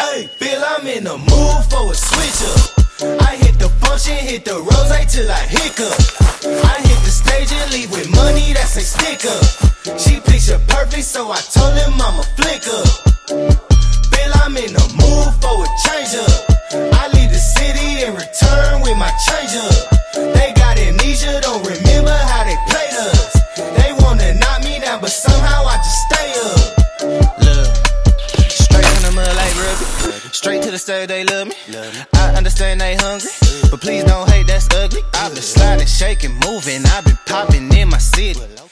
Hey, Bill, I'm in the mood for a switch up. I hit the function, hit the rose till I hiccup. I hit the stage and leave with money that's a sticker. She picture perfect, so I told him I'm a flicker. Bill, I'm in the mood for a change up. I leave the city and return with my change up. They got amnesia, don't remember how they played us. They wanna knock me down, but somehow I just stay up. Look, straight from the mud like rugby. Straight to the stage, they love me. I understand they hungry, but please don't hate, that's ugly. I've been sliding, shaking, moving, I've been popping in my city.